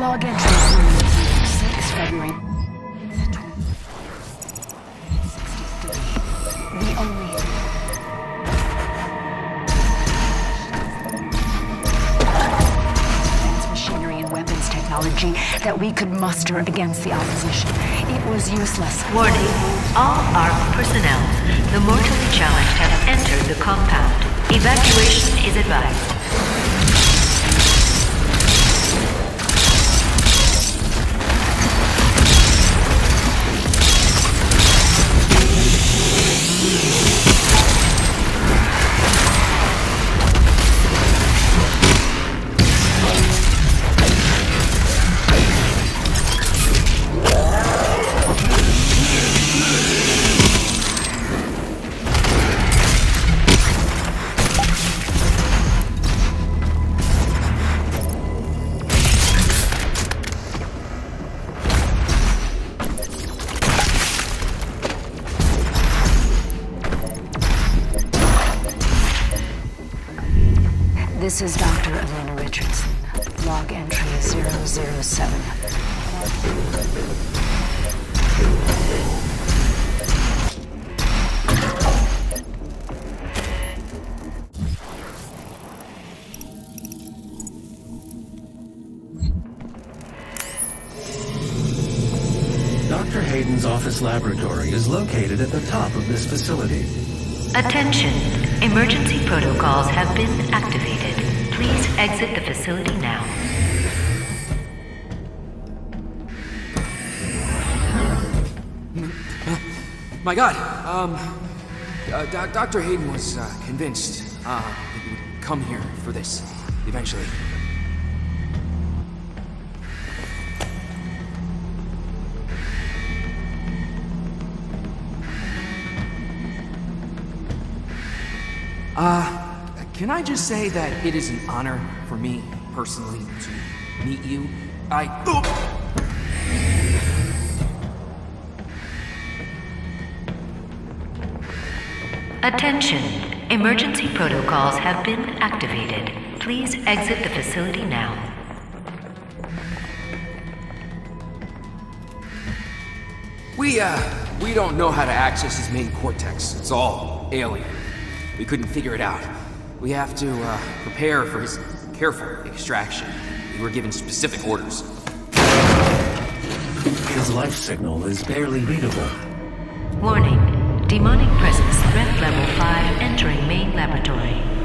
Log entry 6 February 63. The only advanced machinery and weapons technology that we could muster against the opposition. It was useless. Warning, all armed personnel. The mortally challenged have entered the compound. Evacuation is advised. This is Dr. Elena Richardson. Log entry 007. Dr. Hayden's office laboratory is located at the top of this facility. Attention! Emergency protocols have been activated. Please exit the facility now. My God, Dr. Hayden was convinced that you would come here for this, eventually. Can I just say that it is an honor for me, personally, to meet you? Attention! Emergency protocols have been activated. Please exit the facility now. We don't know how to access his main cortex. It's all alien. We couldn't figure it out. We have to prepare for his careful extraction. We were given specific orders. His life signal is barely readable. Warning. Demonic presence threat level 5 entering main laboratory.